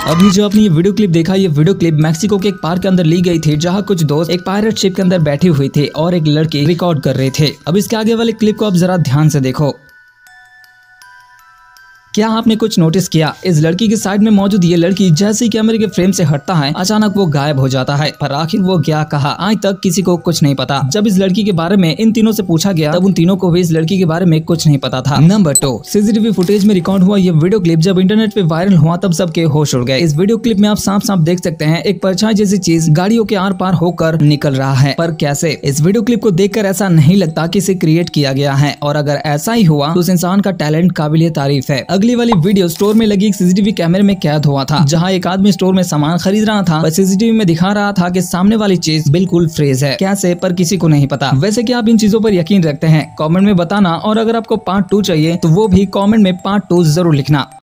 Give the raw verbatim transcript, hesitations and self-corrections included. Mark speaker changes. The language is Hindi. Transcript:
Speaker 1: अभी जो आपने ये वीडियो क्लिप देखा, ये वीडियो क्लिप मैक्सिको के एक पार्क के अंदर ली गई थी, जहां कुछ दोस्त एक पायरेट शिप के अंदर बैठे हुए थे और एक लड़की रिकॉर्ड कर रहे थे। अब इसके आगे वाले क्लिप को आप जरा ध्यान से देखो। क्या आपने कुछ नोटिस किया? इस लड़की की साइड में मौजूद ये लड़की जैसे ही कैमरे के फ्रेम से हटता है, अचानक वो गायब हो जाता है। पर आखिर वो क्या कहा, आज तक किसी को कुछ नहीं पता। जब इस लड़की के बारे में इन तीनों से पूछा गया, तब उन तीनों को भी इस लड़की के बारे में कुछ नहीं पता था। नंबर टू, सीसीटीवी फुटेज में रिकॉर्ड हुआ ये वीडियो क्लिप जब इंटरनेट पे वायरल हुआ, तब सबके होश उड़ गए। इस वीडियो क्लिप में आप साफ साफ देख सकते हैं एक परछाई जैसी चीज गाड़ियों के आर पार होकर निकल रहा है। पर कैसे? इस वीडियो क्लिप को देखकर ऐसा नहीं लगता कि इसे क्रिएट किया गया है, और अगर ऐसा ही हुआ तो उस इंसान का टैलेंट काबिल तारीफ है। अगली वाली वीडियो स्टोर में लगी एक सीसीटीवी कैमरे में कैद हुआ था, जहां एक आदमी स्टोर में सामान खरीद रहा था, पर सीसीटीवी में दिखा रहा था कि सामने वाली चीज बिल्कुल फ्रेज है। कैसे? पर किसी को नहीं पता। वैसे क्या आप इन चीजों पर यकीन रखते हैं? कमेंट में बताना, और अगर आपको पार्ट टू चाहिए तो वो भी कमेंट में पार्ट टू जरूर लिखना।